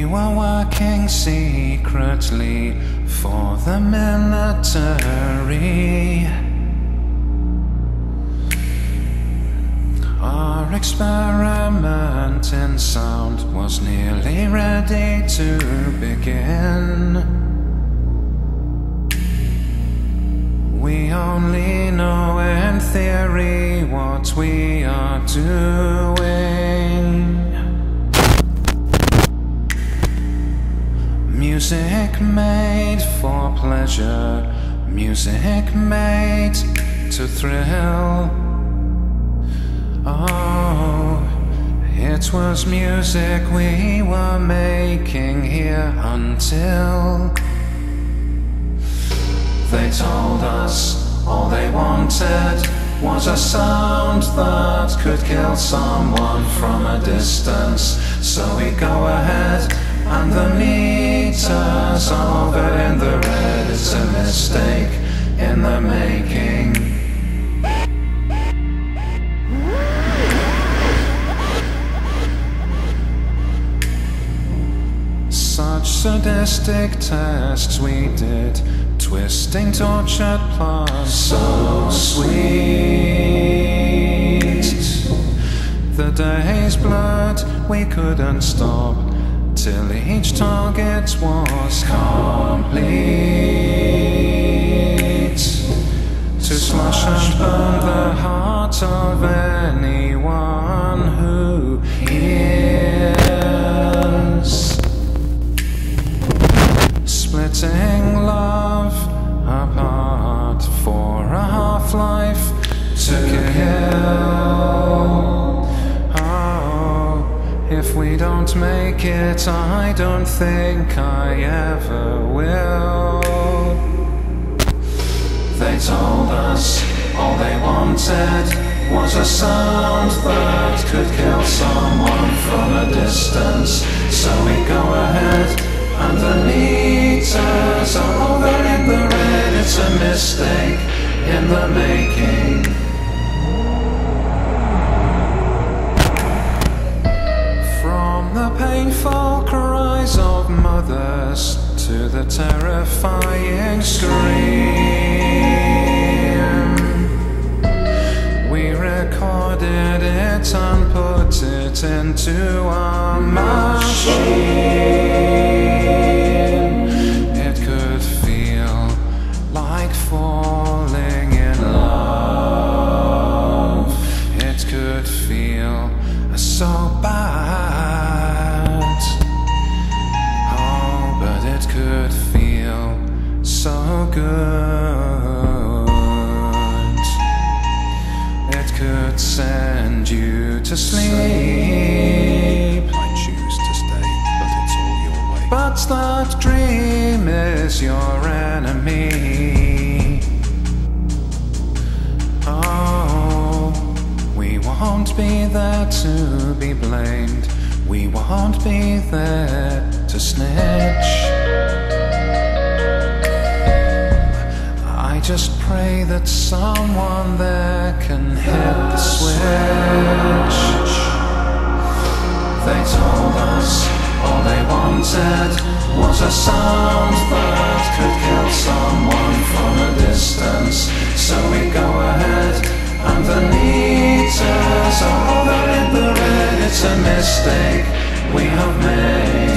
We were working secretly for the military. Our experiment in sound was nearly ready to begin. We only know in theory what we are doing. Music made for pleasure, music made to thrill. Oh, it was music we were making here until they told us all they wanted was a sound that could kill someone from a distance. So we go ahead and the meters are over in the red. It's a mistake in the making. Such sadistic tests we did, twisting tortured plants so sweet. The days blurred, we couldn't stop till each target was complete. To slash and burn the heart of anyone who hears. Splitting love apart for a half-life to kill. If we don't make it, I don't think I ever will. They told us all they wanted was a sound that could kill someone from a distance. So we go ahead and the meters are over in the red. It's a mistake in the making. The painful cries of mothers to the terrifying scream. We recorded it and put it into our machine. It could feel like falling in love. It could feel so bad. It could feel so good. It could send you to sleep. I choose to stay, but it's all your way. But that dream is your enemy. Oh, we won't be there to be blamed. We won't be there to snitch. I just pray that someone there can hit the switch. They told us all they wanted was a sound that could kill someone from a distance. So we go ahead and the meters are over in the red. It's a mistake we have made.